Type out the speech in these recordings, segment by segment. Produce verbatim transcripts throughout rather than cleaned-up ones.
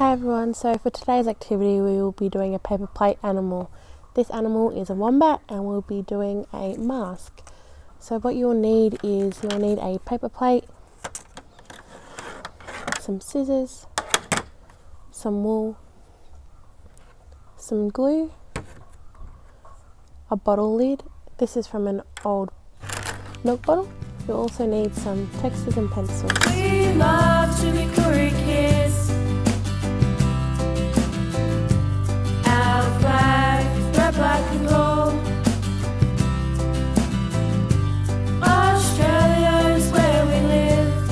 Hi everyone, so for today's activity we will be doing a paper plate animal. This animal is a wombat and we'll be doing a mask. So what you'll need is you'll need a paper plate, some scissors, some wool, some glue, a bottle lid. This is from an old milk bottle. You'll also need some textures and pencils. We love to be Koori kids. Our flag, red, black and gold. Australia is where we live.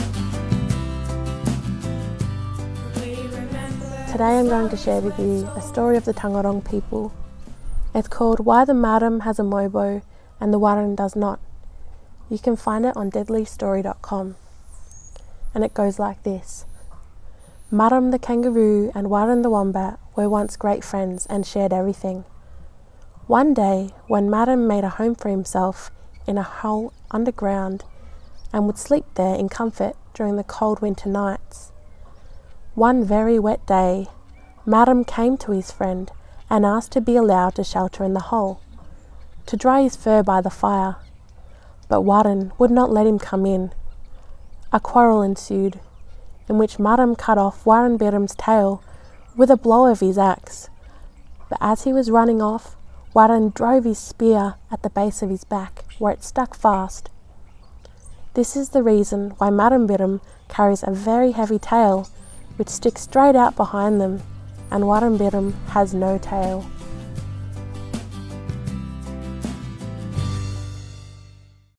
We remember. Today I'm going to share with you a story of the Taungurung people. It's called Why the Madam Has a Mobo and the Warren Does Not. You can find it on deadly story dot com. And it goes like this. Madam the kangaroo and Warren the wombat were once great friends and shared everything. One day, when Madam made a home for himself in a hole underground and would sleep there in comfort during the cold winter nights, one very wet day, Madam came to his friend and asked to be allowed to shelter in the hole, to dry his fur by the fire. But Warren would not let him come in. A quarrel ensued, in which Madam cut off Warren Biram's tail with a blow of his axe. But as he was running off, Warren drove his spear at the base of his back, where it stuck fast. This is the reason why Madam Biram carries a very heavy tail, which sticks straight out behind them, and Warren Biram has no tail.